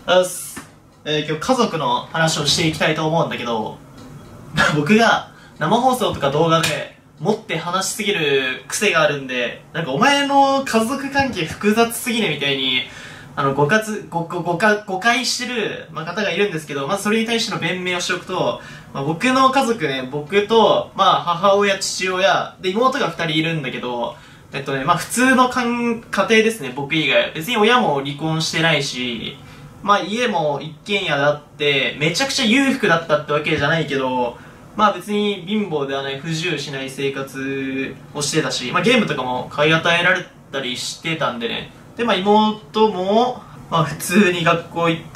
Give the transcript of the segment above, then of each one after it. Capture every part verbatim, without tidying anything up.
あっす、えー、今日家族の話をしていきたいと思うんだけど、僕が生放送とか動画で持って話しすぎる癖があるんで、なんかお前の家族関係複雑すぎねみたいに、あの、誤解、誤、誤、誤解、誤解してる、まあ、方がいるんですけど、まずそれに対しての弁明をしておくと、まあ、僕の家族ね、僕と、まあ、母親、父親、で、妹が二人いるんだけど、えっとね、まあ、普通のかん家庭ですね、僕以外。別に親も離婚してないし、まあ、家も一軒家だって、めちゃくちゃ裕福だったってわけじゃないけど、まあ別に貧乏ではない、不自由しない生活をしてたし、まあゲームとかも買い与えられたりしてたんでね。で、まあ妹も、まあ普通に学校行って、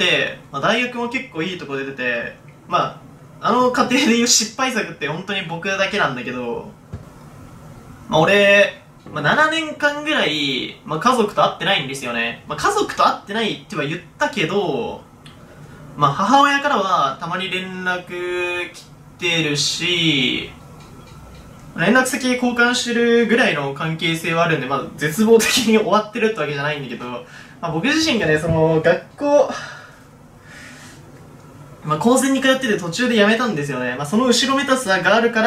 まあ大学も結構いいとこ出てて、まあ、あの家庭でいう失敗作って本当に僕だけなんだけど、まあ俺、まあななねんかんぐらい、まあ家族と会ってないんですよね。まあ家族と会ってないっては言ったけど、まあ母親からはたまに連絡来てるし、連絡先交換してるぐらいの関係性はあるんで、まあ絶望的に終わってるってわけじゃないんだけど、まあ僕自身がね、その学校、まあ高専に通ってて途中で辞めたんですよね。まあその後ろめたさがあるから、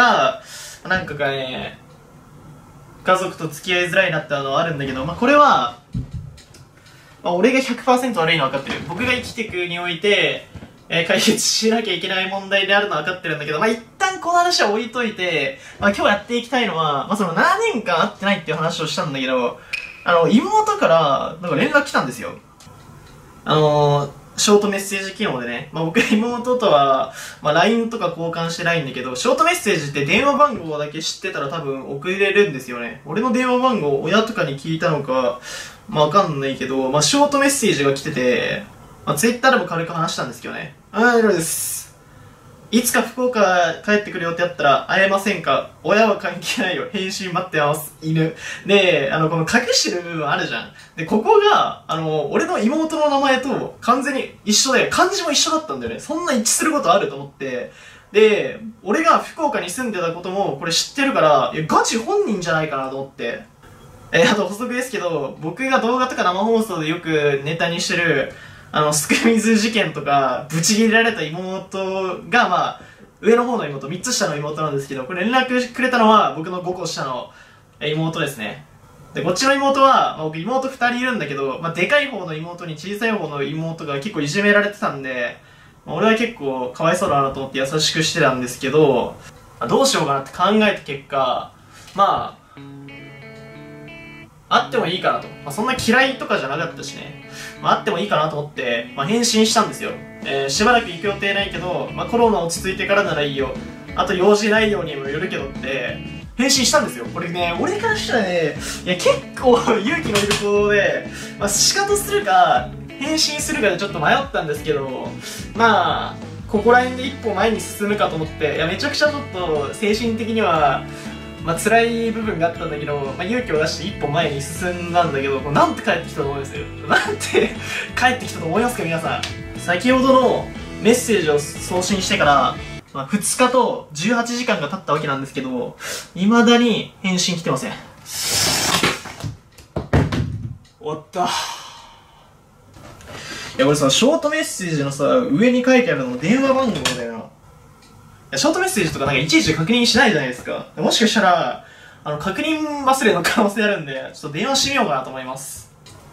なんかかね、家族と付き合いづらいなってのはあるんだけど、まあこれは、まあ俺が ひゃくパーセント 悪いのは分かってる。僕が生きていくにおいて、えー、解決しなきゃいけない問題であるのは分かってるんだけど、まあ一旦この話は置いといて、まあ今日やっていきたいのは、まあそのななねんかん会ってないっていう話をしたんだけど、あの、妹からなんか連絡来たんですよ。あのー、ショートメッセージ機能でね、まあ僕妹とは、まあ ライン とか交換してないんだけど、ショートメッセージって電話番号だけ知ってたら多分送れるんですよね。俺の電話番号親とかに聞いたのか、まあわかんないけど、まあショートメッセージが来てて、まあ、ツイッターでも軽く話したんですけどね。あー、大丈夫です。いつか福岡帰ってくる予定あったら会えませんか？親は関係ないよ。返信待ってます。犬。で、あの、この隠してる部分あるじゃん。で、ここが、あの、俺の妹の名前と完全に一緒で、漢字も一緒だったんだよね。そんな一致することあると思って。で、俺が福岡に住んでたこともこれ知ってるから、いや、ガチ本人じゃないかなと思って。えー、あと補足ですけど、僕が動画とか生放送でよくネタにしてる、あの、スクミズ事件とか、ブチ切れられた妹が、まあ、上の方の妹、みっつ下の妹なんですけど、これ連絡くれたのは僕のごこ下の妹ですね。で、こっちの妹は、まあ、僕妹ふたりいるんだけど、まあ、でかい方の妹に小さい方の妹が結構いじめられてたんで、まあ、俺は結構かわいそうだなと思って優しくしてたんですけど、まあ、どうしようかなって考えた結果、まあ、あってもいいかなと。まあ、そんな嫌いとかじゃなかったしね。まあ、あってもいいかなと思って、まあ、返信したんですよ。えー、しばらく行く予定ないけど、まあ、コロナ落ち着いてからならいいよ。あと用事ないようにもよるけどって、返信したんですよ。これね、俺からしたらね、いや、結構勇気のいる行動で、まあ、仕方するか、返信するかでちょっと迷ったんですけど、まあ、ここら辺で一歩前に進むかと思って、いや、めちゃくちゃちょっと精神的には、まあ辛い部分があったんだけど、まあ、勇気を出して一歩前に進んだんだけど、なんて帰ってきたと思いますよ。なんて帰ってきたと思いますか皆さん。先ほどのメッセージを送信してから、まあ、ふつかとじゅうはちじかんが経ったわけなんですけど、未だに返信来てません。終わった。いや、俺さ、ショートメッセージのさ、上に書いてあるの電話番号だよな。ショートメッセージとかなんかいちいち確認しないじゃないですか。もしかしたら、あの、確認忘れの可能性あるんで、ちょっと電話してみようかなと思います。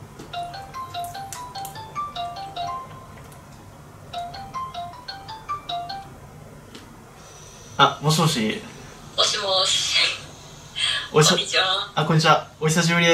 あ、もしもし。 もしもし。 おしこんにちは。 あ、こんにちは。お久しぶりです。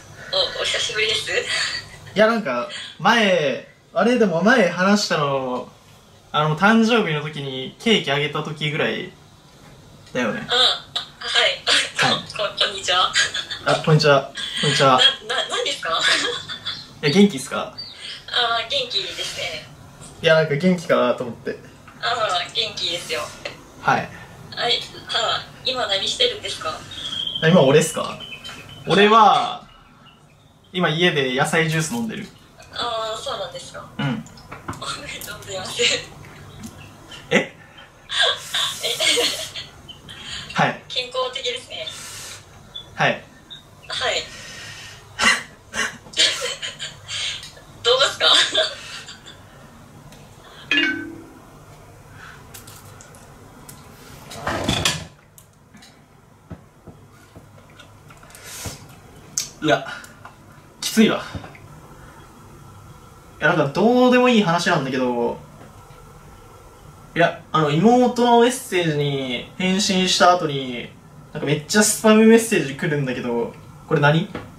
お、お久しぶりです。 いや、なんか、前、あれでも前話したの、あの、誕生日の時にケーキあげた時ぐらいだよね。 あ、はい。はい、こ、こんにちは。 あ、こんにちは。こんにちは。 な、な、何ですか？ いや、元気っすか？ あ、元気ですね。 いや、なんか元気かなと思って。 あ、元気ですよ。 はい。 はい、は今何してるんですか？ 今俺っすか？俺は、今家で野菜ジュース飲んでる。 ああ、そうなんですか。 うん。 おめでとうございます。 ええはい。 健康的ですね。 はい。 はい。どうですか？ いや、きついわ。いや、なんかどうでもいい話なんだけど、いや、あの、妹のメッセージに返信した後に、なんかめっちゃスパムメッセージ来るんだけど、これ何？